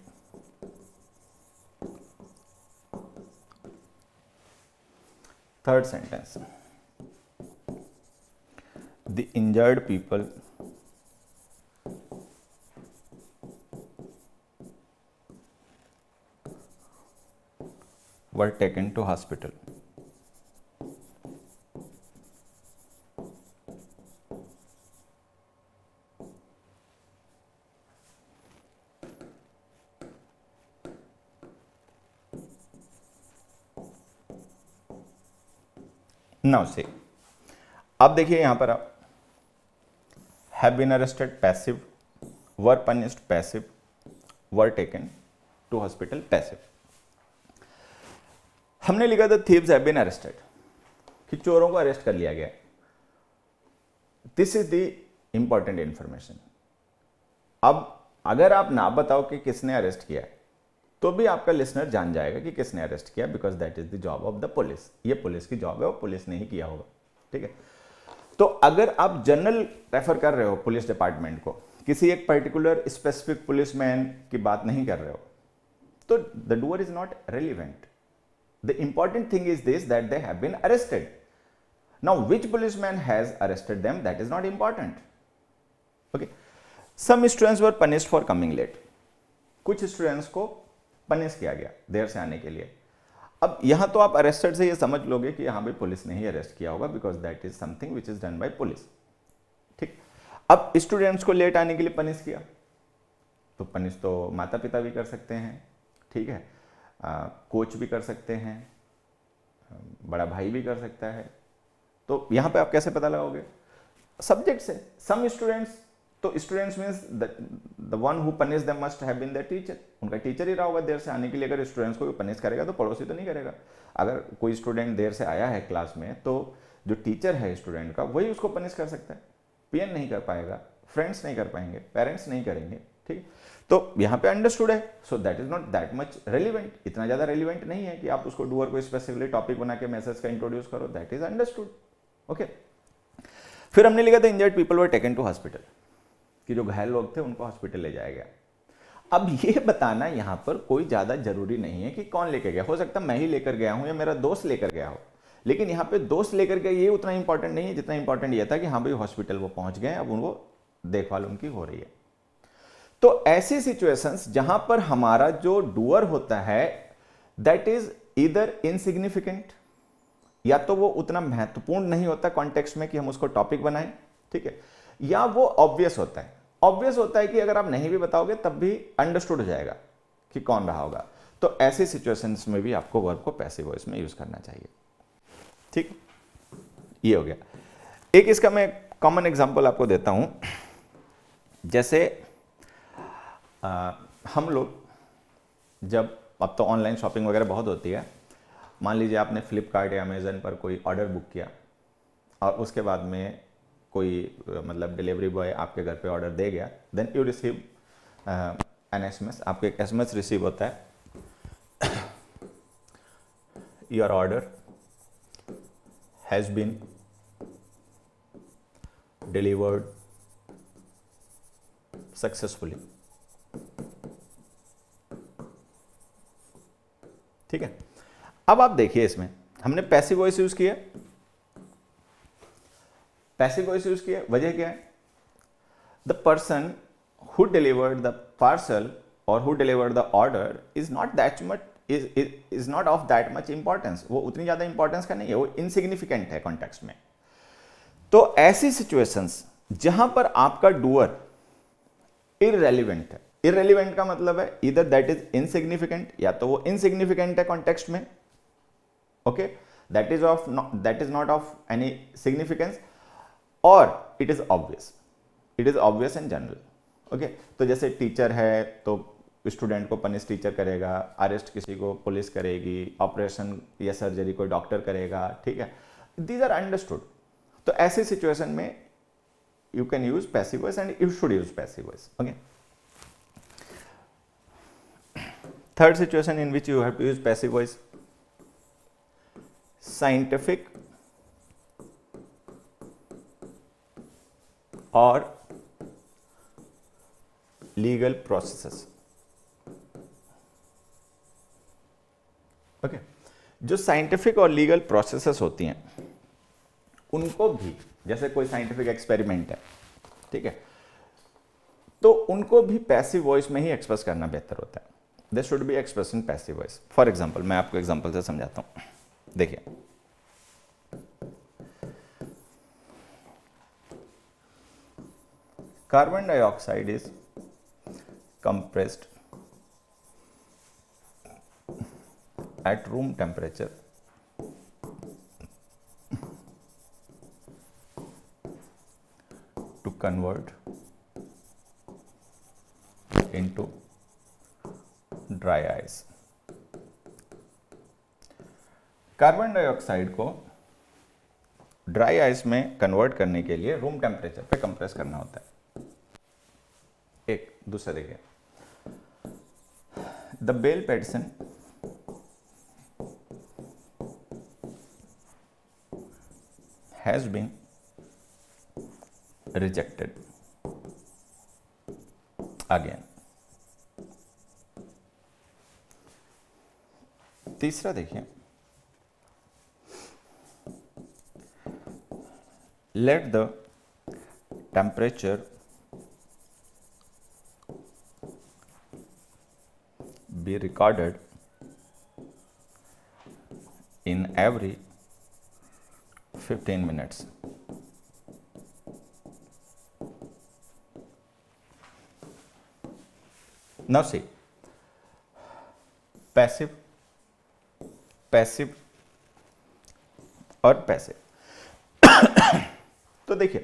Third sentence, the injured people were taken to hospital. Now से अब देखिए यहां पर आप have been arrested passive, were punished passive, were taken to hospital passive. हमने लिखा था thieves have been arrested, कि चोरों को अरेस्ट कर लिया गया। This is the important information. अब अगर आप ना बताओ कि किसने अरेस्ट किया है तो भी आपका लिसनर जान जाएगा कि किसने अरेस्ट किया, because that is the job of the police. ये पुलिस की जॉब है और पुलिस ने ही किया होगा, ठीक है। तो अगर आप जनरल रेफर कर रहे हो पुलिस डिपार्टमेंट को, किसी एक पर्टिकुलर स्पेसिफिक पुलिसमैन की बात नहीं कर रहे हो, तो the doer is not relevant. The important thing is this that they have been arrested. Now which policeman has arrested them, that is not important. Okay, some students were punished for coming late. कुछ students को punish किया गया देर से आने के लिए। अब यहां तो आप अरेस्टेड से ये समझ लोगे कि यहां भी पुलिस ने ही अरेस्ट किया होगा, because that is something which is done by police, ठीक। अब स्टूडेंट्स को लेट आने के लिए पनिश किया, तो पनिश तो माता पिता भी कर सकते हैं, ठीक है, आ, कोच भी कर सकते हैं, बड़ा भाई भी कर सकता है। तो यहां पे आप कैसे पता लगाओगे? सब्जेक्ट से। सम स्टूडेंट्स, तो students means the one who punish them must have been the teacher. उनका टीचर ही रहा होगा देर से आने के लिए। अगर स्टूडेंट्स को पनिश करेगा तो पड़ोसी तो नहीं करेगा। अगर कोई स्टूडेंट देर से आया है क्लास में, तो जो टीचर है स्टूडेंट का वही उसको पनिश कर सकता है। पीएन नहीं कर पाएगा, फ्रेंड्स नहीं कर पाएंगे, पेरेंट्स नहीं करेंगे, ठीक। तो यहाँ पे अंडरस्टूड है, so that is not that much relevant. इतना ज्यादा रेलिवेंट नहीं है कि आप उसको डूअर को स्पेसिफिकली टॉपिक बना के मैसेज का इंट्रोड्यूस करो। That is understood, okay. फिर हमने लिखा था injured people were taken to hospital, कि जो घायल लोग थे उनको हॉस्पिटल ले जाया गया। अब ये बताना यहां पर कोई ज्यादा जरूरी नहीं है कि कौन लेकर गया। हो सकता है मैं ही लेकर गया हूं या मेरा दोस्त लेकर गया हो, लेकिन यहां पे दोस्त लेकर गया ये उतना इंपॉर्टेंट नहीं है जितना इंपॉर्टेंट ये था कि हाँ भाई हॉस्पिटल वो पहुंच गए, अब उनको देखभाल उनकी हो रही है। तो ऐसी सिचुएशंस जहां पर हमारा जो डूअर होता है दैट इज ईदर इनसिग्निफिकेंट, या तो वो उतना महत्वपूर्ण नहीं होता कॉन्टेक्स्ट में कि हम उसको टॉपिक बनाएं, ठीक है, या वो ऑब्वियस होता है। ऑब्वियस होता है कि अगर आप नहीं भी बताओगे तब भी अंडरस्टूड हो जाएगा कि कौन रहा होगा। तो ऐसी सिचुएशंस में भी आपको वर्ब को पैसिव वॉइस में यूज करना चाहिए, ठीक। ये हो गया। एक इसका मैं कॉमन एग्जांपल आपको देता हूं। जैसे आ, हम लोग जब, अब तो ऑनलाइन शॉपिंग वगैरह बहुत होती है, मान लीजिए आपने फ्लिपकार्ट या अमेजन पर कोई ऑर्डर बुक किया और उसके बाद में कोई मतलब डिलीवरी बॉय आपके घर पे ऑर्डर दे गया, then you receive an SMS. आपको एक एसएमएस रिसीव होता है, your order has been delivered successfully, ठीक है। अब आप देखिए इसमें हमने पैसिव वॉइस यूज किया, पैसिव वॉइस यूज किया। वजह क्या है? The person who delivered the parcel और who delivered the order is not that much is is not of that much importance. वो उतनी ज्यादा इंपॉर्टेंस का नहीं है, वो इनसिग्निफिकेंट है कॉन्टेक्स्ट में। तो ऐसी सिचुएशंस जहां पर आपका डूअर इररेलेवेंट है, इररेलेवेंट का मतलब है इधर दैट इज इनसिग्निफिकेंट, या तो वो इनसिग्निफिकेंट है कॉन्टेक्स्ट में, okay, that is of that is not of any significance, और it is obvious, it is obvious in general, okay. तो जैसे टीचर है तो स्टूडेंट को पनिश टीचर करेगा, अरेस्ट किसी को पुलिस करेगी, ऑपरेशन या सर्जरी को डॉक्टर करेगा, ठीक है। These are understood. तो ऐसी सिचुएशन में you can use passive voice and you should use passive voice, okay. Third situation in which you have to use passive voice, scientific और लीगल प्रोसेसेस, ओके। जो scientific और legal processes होती हैं उनको भी, जैसे कोई साइंटिफिक एक्सपेरिमेंट है, ठीक है, तो उनको भी पैसिव वॉइस में ही एक्सप्रेस करना बेहतर होता है। They should be express in passive voice. For example, मैं आपको एग्जांपल से समझाता हूं। देखिए, carbon dioxide is compressed at room temperature convert into dry ice। Carbon dioxide को ड्राई आइस में कन्वर्ट करने के लिए रूम टेम्परेचर पे कंप्रेस करना होता है। एक दूसरा देखिए, the bail petition has been rejected again। तीसरा देखिए, let the temperature be recorded in every fifteen minutes। Now see, passive, passive और पैसिव। तो देखिए,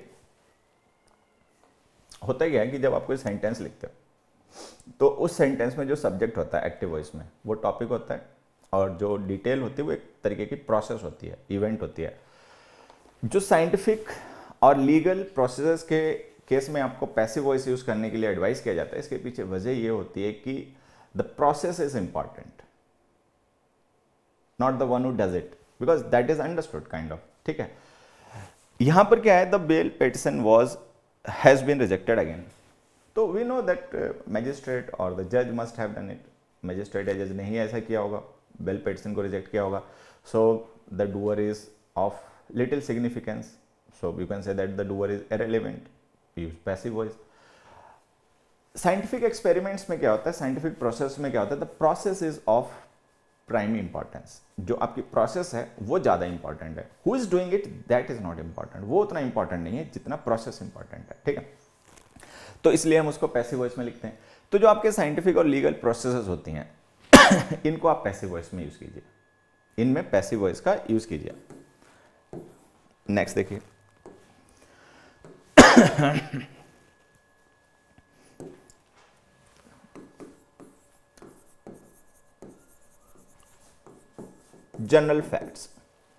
होता क्या है कि जब आप कोई सेंटेंस लिखते हो तो उस सेंटेंस में जो सब्जेक्ट होता है एक्टिव वॉइस में, वो टॉपिक होता है, और जो डिटेल होती है वो एक तरीके की प्रोसेस होती है, इवेंट होती है। जो साइंटिफिक और लीगल प्रोसेसेस के केस में आपको पैसिव वॉइस यूज करने के लिए एडवाइस किया जाता है, इसके पीछे वजह ये होती है कि the process is important, not the one who does it, because that is understood kind of. ठीक है, यहां पर क्या है, the bail petition was has been rejected again. तो वी नो दैट मैजिस्ट्रेट और द जज must have done it. Magistrate या जज ने ही ऐसा किया होगा, बेल-पेटसन को रिजेक्ट किया होगा। So the doer is of little significance, so you can say that the doer is irrelevant, use passive voice। Scientific experiments में क्या होता है, साइंटिफिक प्रोसेस में क्या होता है, the process is of prime importance. जो आपकी प्रोसेस है वो ज्यादा इंपॉर्टेंट है, who is doing it that is not important, वो उतना इंपॉर्टेंट नहीं है जितना प्रोसेस इंपॉर्टेंट है। ठीक है, तो इसलिए हम उसको पैसिव वॉइस में लिखते हैं। तो जो आपके साइंटिफिक और लीगल प्रोसेसेस होती हैं इनको आप पैसिव वॉइस में यूज कीजिए, इनमें पैसिव वॉइस का यूज कीजिए। नेक्स्ट देखिए, जनरल फैक्ट्स।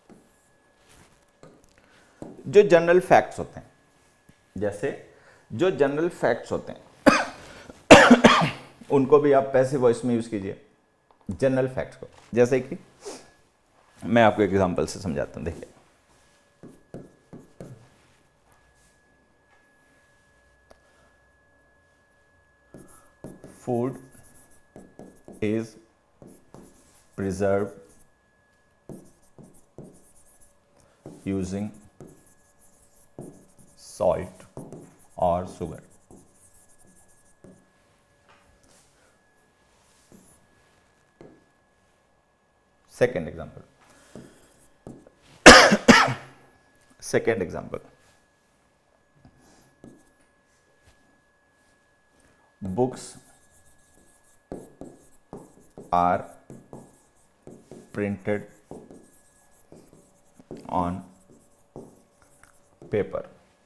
जो जनरल फैक्ट्स होते हैं, जैसे जो जनरल फैक्ट्स होते हैं उनको भी आप पैसिव वॉइस में यूज कीजिए, जनरल फैक्ट्स को। जैसे कि मैं आपको एक एग्जांपल से समझाता हूं, देखिए, food is preserved using salt or sugar। Second example, second example, books are printed on paper।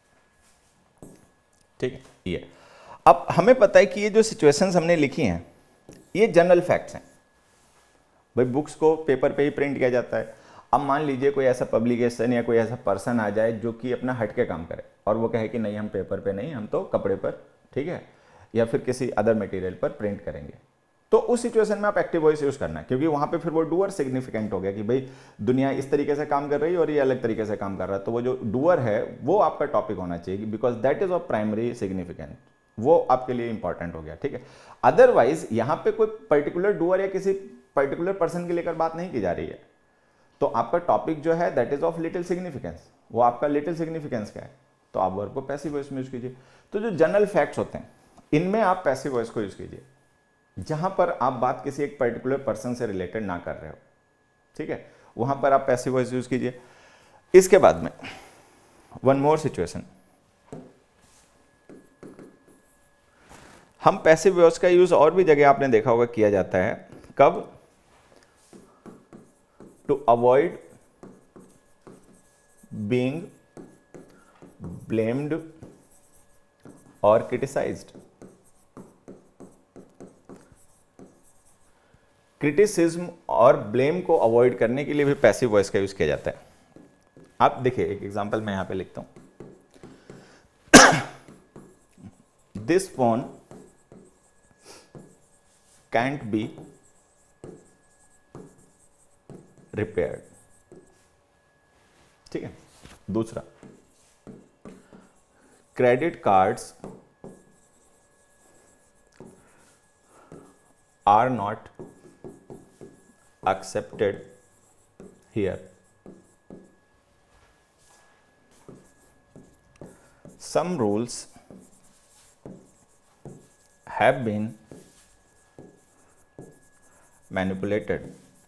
ठीक है, ये अब हमें पता है कि ये जो सिचुएशंस हमने लिखी हैं ये जनरल फैक्ट्स हैं। भाई बुक्स को पेपर पे ही प्रिंट किया जाता है। अब मान लीजिए कोई ऐसा पब्लिकेशन या कोई ऐसा पर्सन आ जाए जो कि अपना हट के काम करे और वो कहे कि नहीं हम पेपर पे नहीं, हम तो कपड़े पर, ठीक है, या फिर किसी अदर मटेरियल पर प्रिंट करेंगे। तो उस सिचुएशन में आप एक्टिव वॉइस यूज करना है, क्योंकि वहां पे फिर वो डूअर सिग्निफिकेंट हो गया कि भाई दुनिया इस तरीके से काम कर रही है और ये अलग तरीके से काम कर रहा है। तो वो जो डूअर है वो आपका टॉपिक होना चाहिए, because that is of primary significant, वो आपके लिए इंपॉर्टेंट हो गया। ठीक है, अदरवाइज यहाँ पे कोई पर्टिकुलर डूअर या किसी पर्टिकुलर पर्सन के लेकर बात नहीं की जा रही है, तो आपका टॉपिक जो है that is of little significance, वो आपका लिटिल सिग्निफिकेंस क्या है, तो आप वर्ब को पैसिव वॉइस में यूज कीजिए। तो जो जनरल फैक्ट्स होते हैं इनमें आप पैसिव वॉइस को यूज कीजिए, जहां पर आप बात किसी एक पर्टिकुलर पर्सन से रिलेटेड ना कर रहे हो। ठीक है, वहां पर आप पैसिव वॉइस यूज कीजिए। इसके बाद में वन मोर सिचुएशन, हम पैसिव वॉइस का यूज और भी जगह आपने देखा होगा किया जाता है। कब? टू अवॉइड बीइंग ब्लेम्ड और क्रिटिसाइज्ड। क्रिटिसिज्म और ब्लेम को अवॉइड करने के लिए भी पैसिव वॉइस का यूज किया जाता है। आप देखिए एक एग्जांपल मैं यहां पे लिखता हूं, this phone can't be repaired. ठीक है। दूसरा, credit cards are not accepted here. Some rules have been manipulated.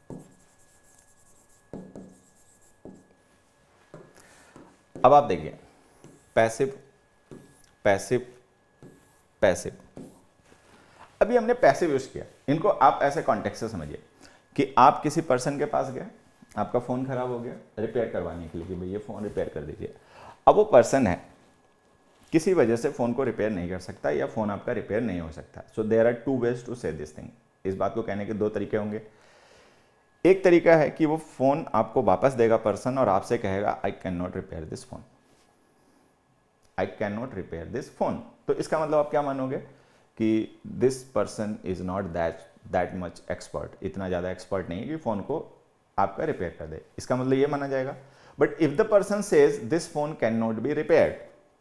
अब आप देखिए, पैसिव पैसिव पैसिव, अभी हमने पैसिव यूज किया। इनको आप ऐसे कॉन्टेक्स्ट से समझिए कि आप किसी पर्सन के पास गए, आपका फ़ोन ख़राब हो गया, रिपेयर करवाने के लिए कि भाई ये फ़ोन रिपेयर कर दीजिए। अब वो पर्सन है, किसी वजह से फ़ोन को रिपेयर नहीं कर सकता या फ़ोन आपका रिपेयर नहीं हो सकता। So there are two ways to say this thing. इस बात को कहने के दो तरीके होंगे। एक तरीका है कि वो फ़ोन आपको वापस देगा पर्सन और आपसे कहेगा I can not repair this phone, I can not repair this phone. तो इसका मतलब आप क्या मानोगे कि this person is not that that much expert, इतना ज़्यादा एक्सपर्ट नहीं है कि फ़ोन को आपका रिपेयर कर दे। इसका मतलब ये माना जाएगा। But if the person says this phone can not be repaired,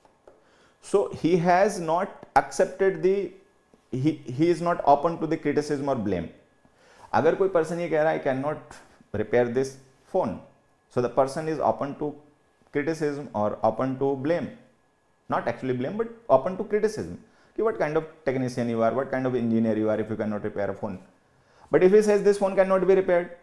so he has not accepted the, he is not open to the criticism और ब्लेम। अगर कोई पर्सन ये कह रहा है I can not repair this phone, so the person is open to criticism और open to blame, not actually blame but open to criticism कि what kind of technician you are, what kind of engineer you are if you cannot repair a phone. But if he says this phone cannot be repaired,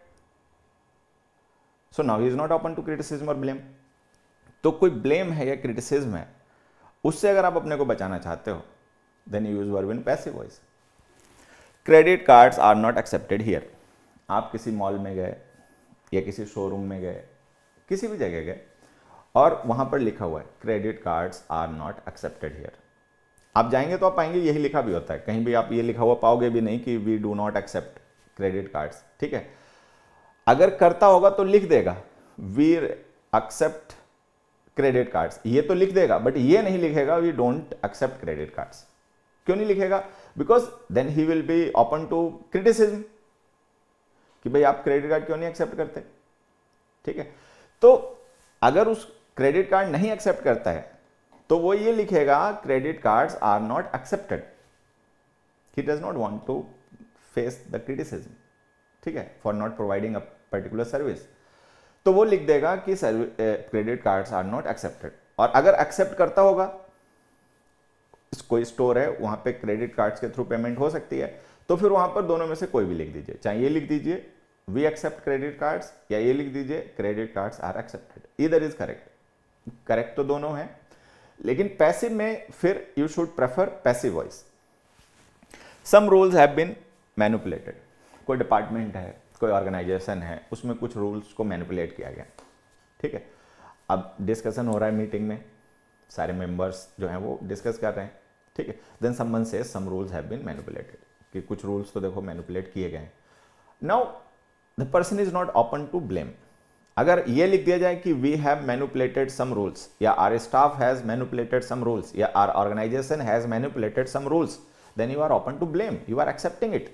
so now he is not open to criticism or blame. तो कोई blame है या criticism है, उससे अगर आप अपने को बचाना चाहते हो, then you use verb in passive voice. Credit cards are not accepted here. आप किसी मॉल में गए या किसी शोरूम में गए, किसी भी जगह गए और वहां पर लिखा हुआ है credit cards are not accepted here. आप जाएंगे तो आप पाएंगे यही लिखा भी होता है, कहीं भी आप ये लिखा हुआ पाओगे भी नहीं कि we do not accept credit cards. ठीक है। अगर करता होगा तो लिख देगा वी एक्सेप्ट क्रेडिट कार्ड्स, ये तो लिख देगा, बट ये नहीं लिखेगा we don't accept credit cards. क्यों नहीं लिखेगा? Because then he will be open to criticism कि भाई आप क्रेडिट कार्ड क्यों नहीं एक्सेप्ट करते। ठीक है। तो अगर उस क्रेडिट कार्ड नहीं एक्सेप्ट करता है तो वो ये लिखेगा credit cards are not accepted, he does not want to face the criticism. ठीक है, for not providing a particular service. तो वो लिख देगा कि credit cards are not accepted. और अगर एक्सेप्ट करता होगा, कोई स्टोर है वहां पे क्रेडिट कार्ड्स के थ्रू पेमेंट हो सकती है, तो फिर वहां पर दोनों में से कोई भी लिख दीजिए, चाहे ये लिख दीजिए वी एक्सेप्ट क्रेडिट कार्ड्स या ये लिख दीजिए credit cards are accepted, either is correct. Correct तो दोनों है, लेकिन पैसिव में फिर you should prefer passive voice. Some rules have been manipulated. कोई डिपार्टमेंट है, कोई ऑर्गेनाइजेशन है, उसमें कुछ रूल्स को मैनिपुलेट किया गया। ठीक है। अब डिस्कशन हो रहा है मीटिंग में, सारे मेंबर्स जो हैं वो डिस्कस कर रहे हैं। ठीक है। Then someone says some rules have been manipulated, कि कुछ रूल्स तो देखो मैनिपुलेट किए गए हैं। Now the person is not open to blame. अगर ये लिख दिया जाए कि we have manipulated some rules, या our staff has manipulated some rules, या our organisation has manipulated some rules, then you are open to blame, you are accepting it.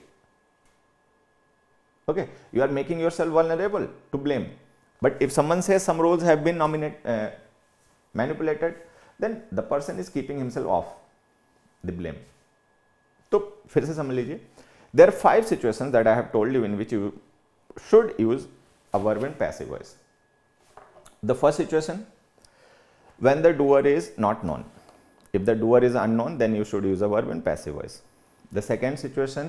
Okay, you are making yourself vulnerable to blame. But if someone says some rules have been nominate, uh, manipulated, then the person is keeping himself off the blame. तो फिर से समझ लीजिए, there are five situations that I have told you in which you should use a verb in passive voice. The first situation, when the doer is not known. If the doer is unknown, then you should use a verb in passive voice. The second situation,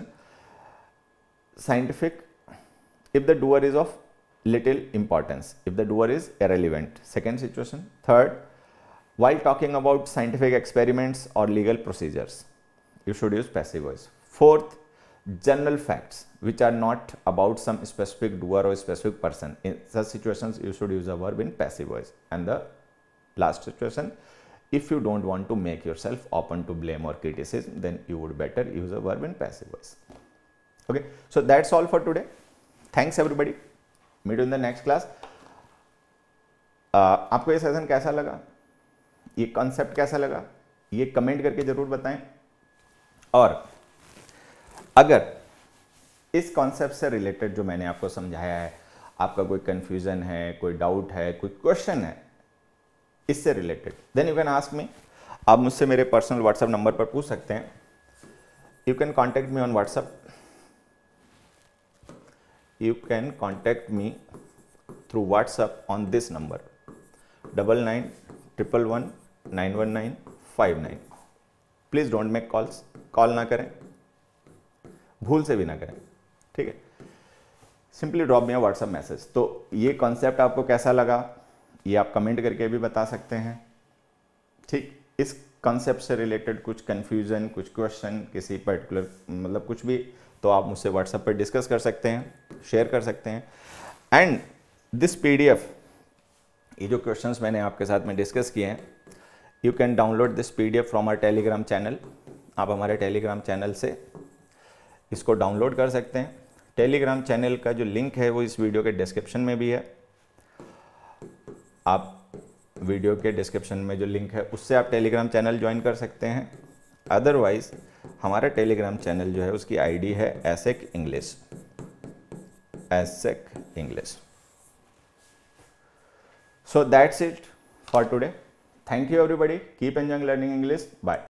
scientific, if the doer is of little importance, if the doer is irrelevant. Second situation. Third, while talking about scientific experiments or legal procedures, you should use passive voice. Fourth, general facts which are not about some specific doer or specific person. In such situations, you should use a verb in passive voice. And the last situation, if you don't want to make yourself open to blame or criticism, then you would better use a verb in passive voice. Okay, so that's all for today. Thanks everybody. Meet you in the next class. uh, आपको ये session कैसा लगा, ये concept कैसा लगा, ये comment करके जरूर बताएं। और अगर इस कॉन्सेप्ट से रिलेटेड जो मैंने आपको समझाया है, आपका कोई कंफ्यूजन है, कोई डाउट है, कोई क्वेश्चन है इससे related, then you can ask me. आप मुझसे मेरे पर्सनल व्हाट्सएप नंबर पर पूछ सकते हैं। You can contact me on WhatsApp, you can contact me through WhatsApp on this number double nine triple one nine one nine five nine. Please don't make calls, call ना करें, भूल से भी ना करें, ठीक है। Simply drop me a WhatsApp message. तो ये कॉन्सेप्ट आपको कैसा लगा ये आप कमेंट करके भी बता सकते हैं, ठीक। इस कॉन्सेप्ट से रिलेटेड कुछ कन्फ्यूजन, कुछ क्वेश्चन, किसी पर्टिकुलर मतलब कुछ भी, तो आप मुझसे व्हाट्सएप पर डिस्कस कर सकते हैं, शेयर कर सकते हैं। एंड दिस पीडीएफ, ये जो क्वेश्चंस मैंने आपके साथ में डिस्कस किए हैं, you can download this PDF from our Telegram channel. आप हमारे टेलीग्राम चैनल से इसको डाउनलोड कर सकते हैं। टेलीग्राम चैनल का जो लिंक है वो इस वीडियो के डिस्क्रिप्शन में भी है। आप वीडियो के डिस्क्रिप्शन में जो लिंक है उससे आप टेलीग्राम चैनल ज्वाइन कर सकते हैं। अदरवाइज हमारा टेलीग्राम चैनल जो है उसकी आईडी है एसेक इंग्लिश, एसेक English. So that's it for today. Thank you everybody, keep enjoying learning English, bye.